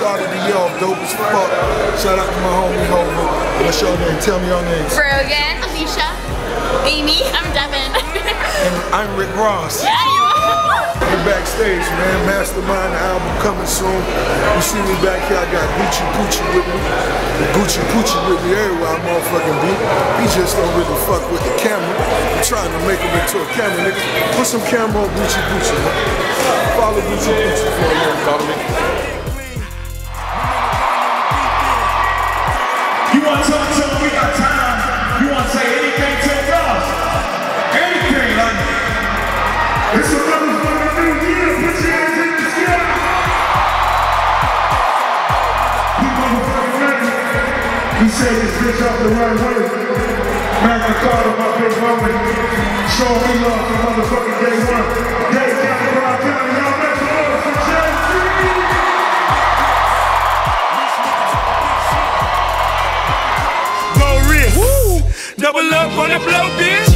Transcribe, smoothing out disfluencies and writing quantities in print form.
started the year off dope as fuck. Shout out to my homie Homer. What's your name? Tell me your name. Brogan. Alicia. Amy. I'm Devin. And I'm Rick Ross. Yeah, you are. We're backstage, man. Mastermind, the album coming soon. You see me back here, I got Gucci Poochie with me. Gucci Poochie with me everywhere I motherfucking be. He just don't really fuck with the camera. I'm trying to make him into a camera, nigga. Put some camera on Gucci Poochie, man. Follow Gucci Poochie for a minute. Follow me. You want to talk to him? We got time. You want to say anything to us? Anything, like, it's a motherfucking new year. Put your hands in the sky. You motherfucking ready? You say this bitch off the right way. Magna Carta, my big moment. Show me love for motherfucking day one. Day County, Broad County, y'all make some noise for JC. Go Rick. Double up on the blow, bitch.